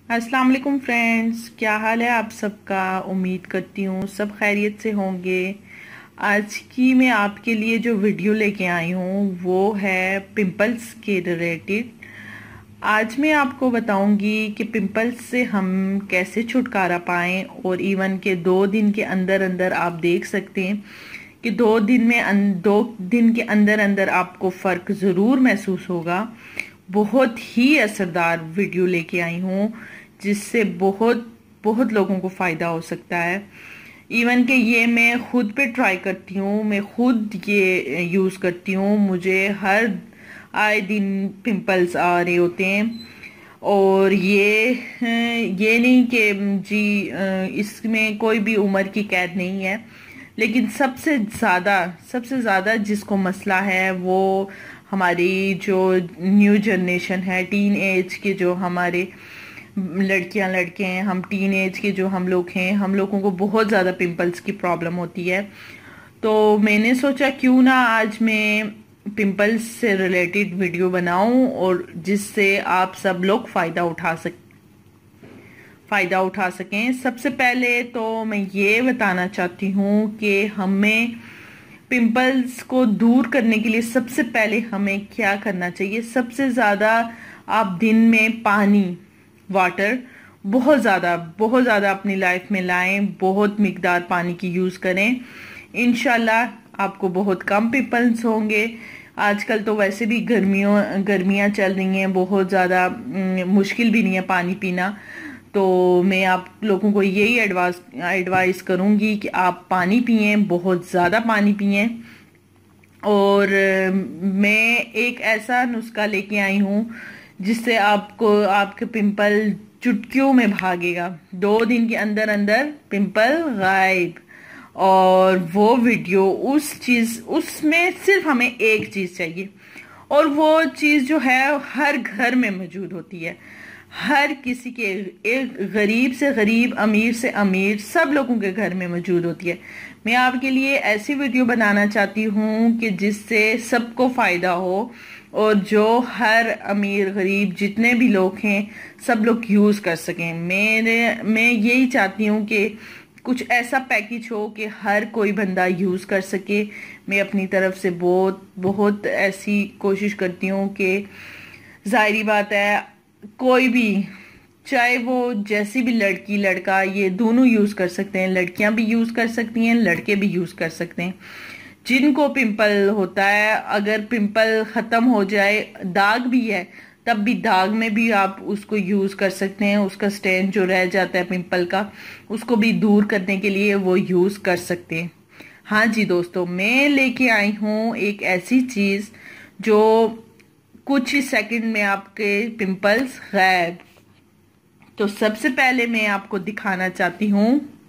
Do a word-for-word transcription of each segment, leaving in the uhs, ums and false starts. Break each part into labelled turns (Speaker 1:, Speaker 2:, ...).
Speaker 1: अस्सलाम वालेकुम फ्रेंड्स, क्या हाल है आप सबका। उम्मीद करती हूँ सब खैरियत से होंगे। आज की मैं आपके लिए जो वीडियो लेके आई हूँ वो है पिंपल्स के रिलेटेड। आज मैं आपको बताऊंगी कि पिंपल्स से हम कैसे छुटकारा पाएं और इवन के दो दिन के अंदर अंदर आप देख सकते हैं कि दो दिन में अं, दो दिन के अंदर अंदर आपको फ़र्क ज़रूर महसूस होगा। बहुत ही असरदार वीडियो लेके आई हूँ जिससे बहुत बहुत लोगों को फ़ायदा हो सकता है। इवन कि ये मैं खुद पे ट्राई करती हूँ, मैं खुद ये यूज़ करती हूँ। मुझे हर आए दिन पिंपल्स आ रहे होते हैं और ये ये नहीं कि जी इसमें कोई भी उम्र की कैद नहीं है, लेकिन सबसे ज़्यादा सबसे ज़्यादा जिसको मसला है वो हमारी जो न्यू जनरेशन है, टीन एज के जो हमारे लड़कियां लड़के हैं, हम टीन एज के जो हम लोग हैं, हम लोगों को बहुत ज़्यादा पिंपल्स की प्रॉब्लम होती है। तो मैंने सोचा क्यों ना आज मैं पिंपल्स से रिलेटेड वीडियो बनाऊं और जिससे आप सब लोग फ़ायदा उठा सक फ़ायदा उठा सकें। सबसे पहले तो मैं ये बताना चाहती हूँ कि हमें पिंपल्स को दूर करने के लिए सबसे पहले हमें क्या करना चाहिए। सबसे ज़्यादा आप दिन में पानी, वाटर बहुत ज़्यादा बहुत ज़्यादा अपनी लाइफ में लाएं, बहुत मिकदार पानी की यूज़ करें। इंशाल्लाह आपको बहुत कम पिंपल्स होंगे। आजकल तो वैसे भी गर्मियों गर्मियाँ चल रही हैं, बहुत ज़्यादा मुश्किल भी नहीं है पानी पीना। तो मैं आप लोगों को यही एडवाइस एडवाइस करूँगी कि आप पानी पिएं, बहुत ज़्यादा पानी पिएं। और मैं एक ऐसा नुस्खा लेके आई हूँ जिससे आपको आपके पिंपल चुटकियों में भागेगा। दो दिन के अंदर अंदर पिंपल गायब। और वो वीडियो उस चीज़ उसमें सिर्फ हमें एक चीज़ चाहिए और वो चीज़ जो है हर घर में मौजूद होती है। हर किसी के, एक गरीब से गरीब, अमीर से अमीर, सब लोगों के घर में मौजूद होती है। मैं आपके लिए ऐसी वीडियो बनाना चाहती हूँ कि जिससे सबको फ़ायदा हो और जो हर अमीर गरीब जितने भी लोग हैं सब लोग यूज़ कर सकें। मेरे मैं यही चाहती हूँ कि कुछ ऐसा पैकेज हो कि हर कोई बंदा यूज़ कर सके। मैं अपनी तरफ से बहुत बहुत ऐसी कोशिश करती हूँ कि जाहिर बात है कोई भी, चाहे वो जैसी भी लड़की लड़का, ये दोनों यूज़ कर सकते हैं। लड़कियां भी यूज़ कर सकती हैं, लड़के भी यूज़ कर सकते हैं। जिनको पिंपल होता है, अगर पिंपल ख़त्म हो जाए, दाग भी है तब भी दाग में भी आप उसको यूज़ कर सकते हैं। उसका स्टेन जो रह जाता है पिंपल का, उसको भी दूर करने के लिए वो यूज़ कर सकते हैं। हाँ जी दोस्तों, मैं लेके आई हूँ एक ऐसी चीज़ जो कुछ ही सेकंड में आपके पिंपल्स गायब। तो सबसे पहले मैं आपको दिखाना चाहती हूँ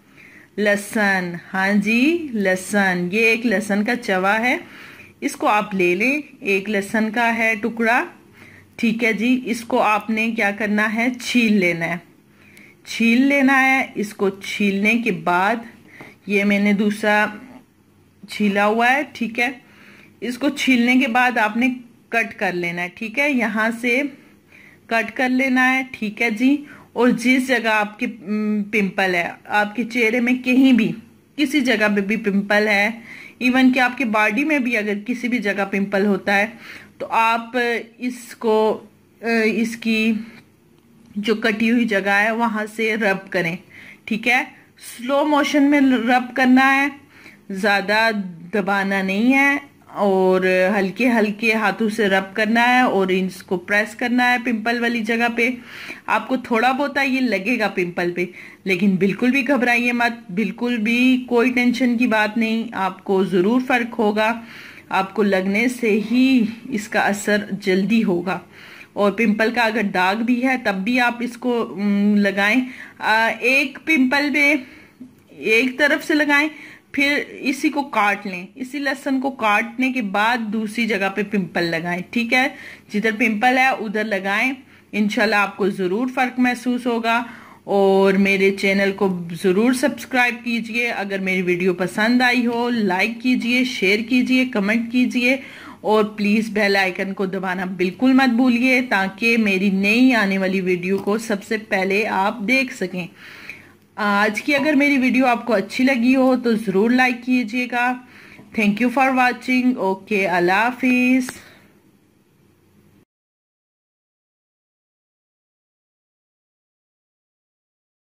Speaker 1: लहसुन। हाँ जी, लहसुन। ये एक लहसुन का चवा है, इसको आप ले लें। एक लहसुन का है टुकड़ा, ठीक है जी। इसको आपने क्या करना है, छील लेना है। छील लेना है इसको। छीलने के बाद ये मैंने दूसरा छीला हुआ है, ठीक है। इसको छीलने के बाद आपने कट कर लेना है, ठीक है। यहाँ से कट कर लेना है, ठीक है जी। और जिस जगह आपके पिंपल है, आपके चेहरे में कहीं भी किसी जगह पे भी पिंपल है, इवन कि आपके बॉडी में भी अगर किसी भी जगह पिंपल होता है, तो आप इसको इसकी जो कटी हुई जगह है वहां से रब करें, ठीक है। स्लो मोशन में रब करना है, ज़्यादा दबाना नहीं है और हल्के हल्के हाथों से रब करना है और इसको प्रेस करना है पिंपल वाली जगह पे। आपको थोड़ा बहुत ये लगेगा पिंपल पे, लेकिन बिल्कुल भी घबराइए मत, बिल्कुल भी कोई टेंशन की बात नहीं। आपको ज़रूर फ़र्क होगा, आपको लगने से ही इसका असर जल्दी होगा। और पिंपल का अगर दाग भी है तब भी आप इसको लगाएं। एक पिंपल में एक तरफ से लगाएं, फिर इसी को काट लें। इसी लहसुन को काटने के बाद दूसरी जगह पे पिंपल लगाएं, ठीक है। जिधर पिंपल है उधर लगाएं, इंशाल्लाह आपको ज़रूर फ़र्क महसूस होगा। और मेरे चैनल को ज़रूर सब्सक्राइब कीजिए। अगर मेरी वीडियो पसंद आई हो, लाइक कीजिए, शेयर कीजिए, कमेंट कीजिए और प्लीज़ बेल आइकन को दबाना बिल्कुल मत भूलिए ताकि मेरी नई आने वाली वीडियो को सबसे पहले आप देख सकें। आज की अगर मेरी वीडियो आपको अच्छी लगी हो तो ज़रूर लाइक कीजिएगा। Thank you for watching. Okay, अल्लाह हाफिज़।